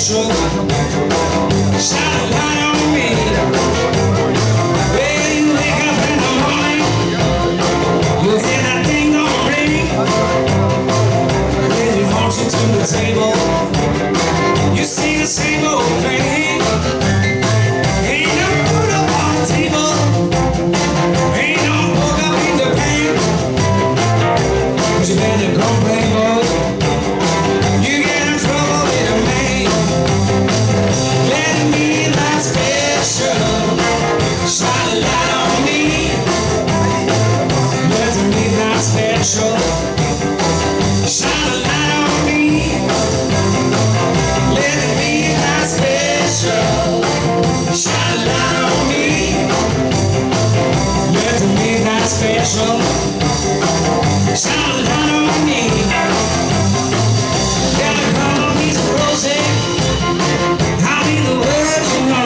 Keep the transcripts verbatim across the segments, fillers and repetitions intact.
special. Shine a light on me. When you wake up in the morning, you hear that ding dong ring. When you march you to the table, you see the same old thing. Ain't no food up on the table, ain't no pork up in the pan. But you better complain, boy. You get in trouble with a man. Let me that special. Shine a light on me. Let me that special. Shine a light on me. Let me that special. Shine a light on me. Let me that special. Shine a light on me. Gotta call on these roses. I mean the words you know.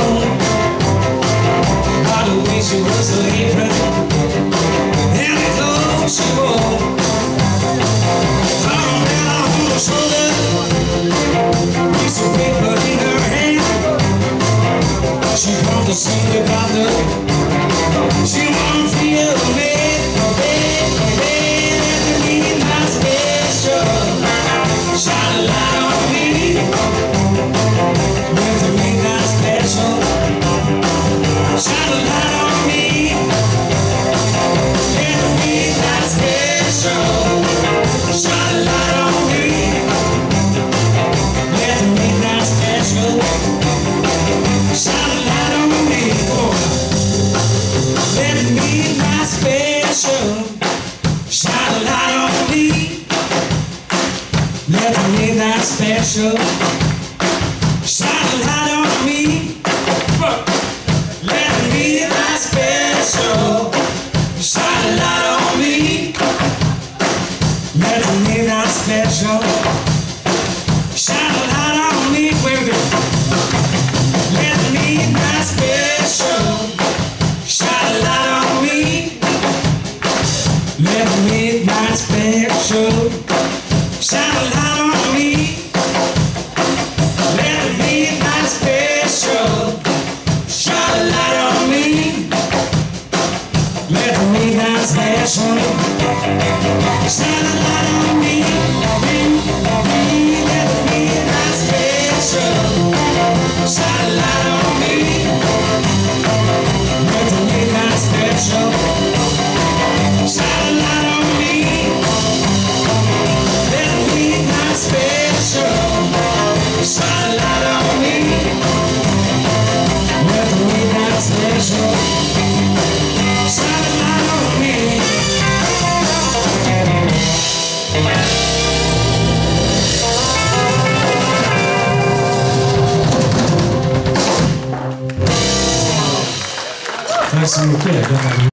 By the way she was her apron and the clothes she wore. Arm down on her shoulder, piece of paper in her hand. She come to see the doctor. She won't feel the man. Hey, hey, let me be my special. Shine a light on me. Let me be my special. Shine a light on me. Let me be my special. Shine a light on me. Let me be my special. Shine a light on me. Oh. Let me be my special. Shine a light on me. Let me be that special. Shine a light on me. Let me be that special. Shine a light on me. Let me be that special. Shine a light on me. Where we go? Let me be that special. Shine a light on me. Let me be that special. Shine a light on me. Let me be that special. Shine a light on me. Let me be that special. Shine a light on me. Let me be that special. Shine a light on me. Let me be that special. Shine a light on me. Let me be that special. Shine a light on me. Let me be that special. Shine a light on me. Tack så mycket.